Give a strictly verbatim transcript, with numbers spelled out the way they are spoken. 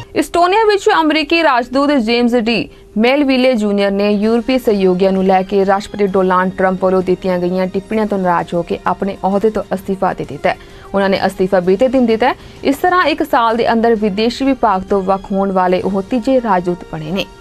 Estonia विच अमरीकी राजदूत James D Melville junior ने यूरोपीय सहयोगियों को लैके राष्ट्रपति डोनाल्ड ट्रंप वालों दित्तियां गईयां टिप्पणियां तो नाराज होकर अपने अहुदे तो अस्तीफा दे दिता है। उन्होंने अस्तीफा बीते दिन दिता है। इस तरह एक साल के अंदर विदेशी विभाग तो वख होने वाले वह तीजे राजदूत बने ने।